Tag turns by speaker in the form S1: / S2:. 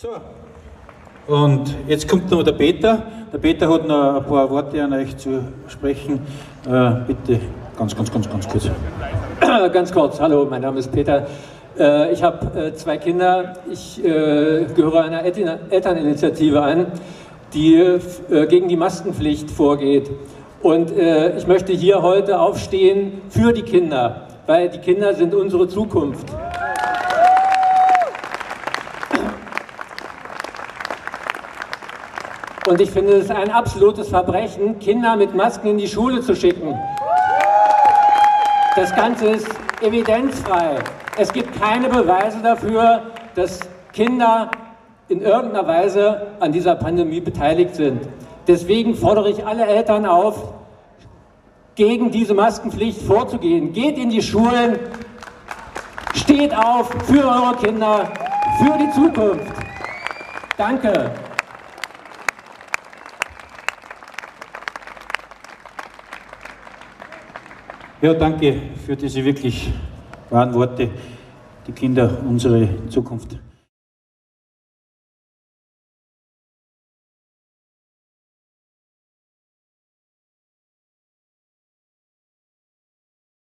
S1: So, und jetzt kommt noch der Peter. Der Peter hat noch ein paar Worte an euch zu sprechen. Bitte ganz kurz.
S2: Ganz kurz, hallo, mein Name ist Peter. Ich habe zwei Kinder. Ich gehöre einer Elterninitiative an, die gegen die Maskenpflicht vorgeht. Und ich möchte hier heute aufstehen für die Kinder, weil die Kinder sind unsere Zukunft. Und ich finde es ein absolutes Verbrechen, Kinder mit Masken in die Schule zu schicken. Das Ganze ist evidenzfrei. Es gibt keine Beweise dafür, dass Kinder in irgendeiner Weise an dieser Pandemie beteiligt sind. Deswegen fordere ich alle Eltern auf, gegen diese Maskenpflicht vorzugehen. Geht in die Schulen, steht auf für eure Kinder, für die Zukunft. Danke.
S1: Ja, danke für diese wirklich wahren Worte. Die Kinder, unsere Zukunft.